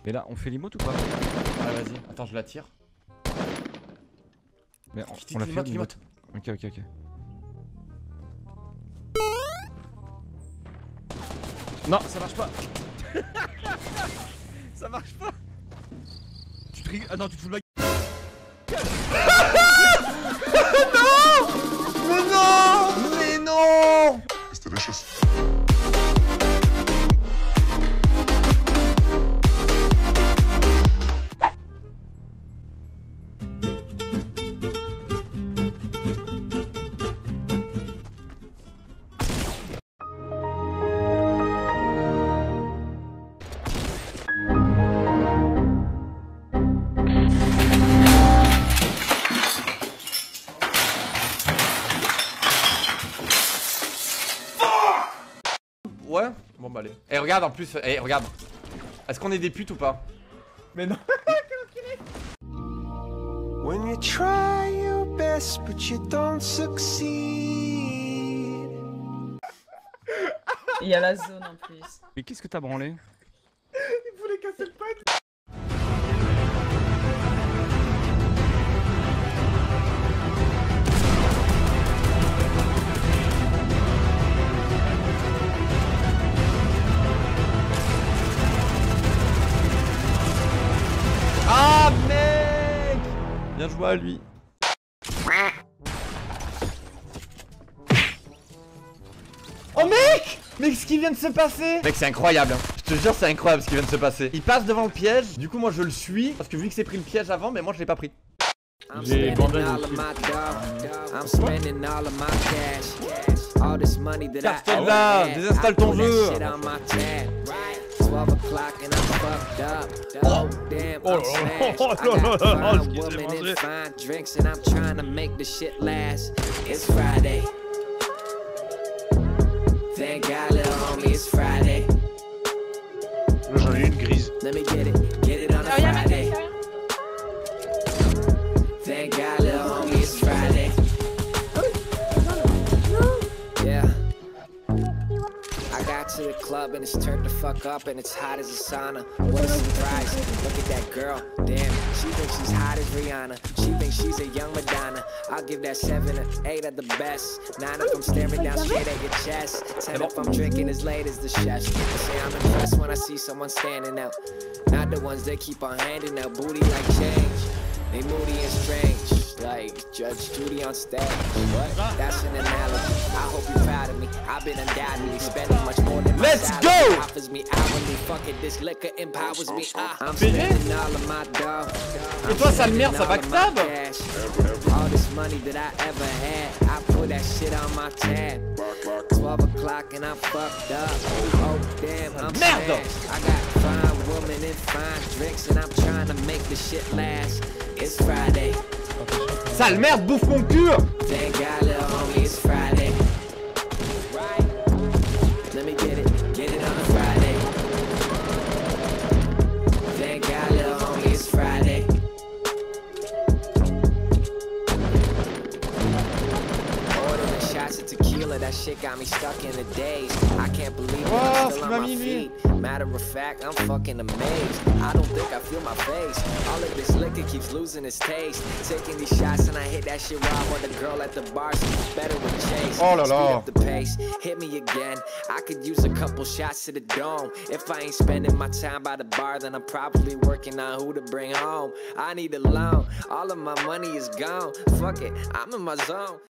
Mais là, on fait l'emote ou pas? Ouais, vas-y. Attends, je la tire. Mais on l'a fait l'emote. Ok, ok, ok. Non, ça marche pas. Ça marche pas. Tu te rigoles. Ah non, tu te fous de ma gueule. Non! Mais non! Mais non! It's delicious. Ouais? Bon bah allez. Et regarde en plus, regarde. Est-ce qu'on est des putes ou pas? Mais non. When you try your best but you don't succeed. Il y a la zone en plus. Mais qu'est-ce que t'as branlé? Il voulait casser le pote. Ah mec! Bien joué à lui. Oh mec! Mais ce qui vient de se passer! Mec c'est incroyable hein. Je te jure c'est incroyable ce qui vient de se passer. Il passe devant le piège, du coup moi je le suis. Parce que vu que c'est pris le piège avant, mais moi je l'ai pas pris. J'ai bandage aussi. Carte là, désinstalle ton jeu. Oh damn, I'm smashed. I got fine women and fine drinks, and I'm trying to make the shit last. It's Friday. Thank God, little homie, it's Friday. J'en ai une grise. Let me get it on a Friday. Thank God, little homie, it's Friday. Yeah. I got to the club and it's turned the fuck up and it's hot as a sauna. What a surprise. Look at that girl. Damn, she thinks she's hot as Rihanna. She thinks she's a young Madonna. I'll give that 7 or 8 at the best. 9 if I'm staring down straight at your chest. 10 if I'm drinking as late as the chefs. I say I'm impressed when I see someone standing out. Not the ones that keep on handing out booty like change. They moody and strange, like Judge Judy on stage. What? That's an analogy. I hope you're proud of me. I've been undoubtedly spending much more than my Let's salary go! offers me hourly. Fuck it, this liquor empowers me. I'm spending all of my dough. Et toi sale merde, ça backstab? All this money that I ever had, I put that shit on my tab. 12 o'clock and I'm fucked up. Oh damn, I'm Merde! smashed. I got fine women and fine drinks, and I'm trying to make the shit last. It's Friday. Sale merde, bouffe mon cul! Thank God, little homie, it's Friday. Right? Let me get it on a Friday. Thank God, little homie, it's Friday. Ordering shots of tequila, that shit got me stuck in a daze. I can't believe it, I'm still on my feet. Matter of fact, I'm fucking amazed. I don't think I feel my face. All of this liquor keeps losing its taste. Taking these shots and I hit that shit raw when the girl at the bar seems better with Chase. Oh la la. Speed up the pace, hit me again. I could use a couple shots to the dome. If I ain't spending my time by the bar, then I'm probably working on who to bring home. I need a loan. All of my money is gone. Fuck it, I'm in my zone.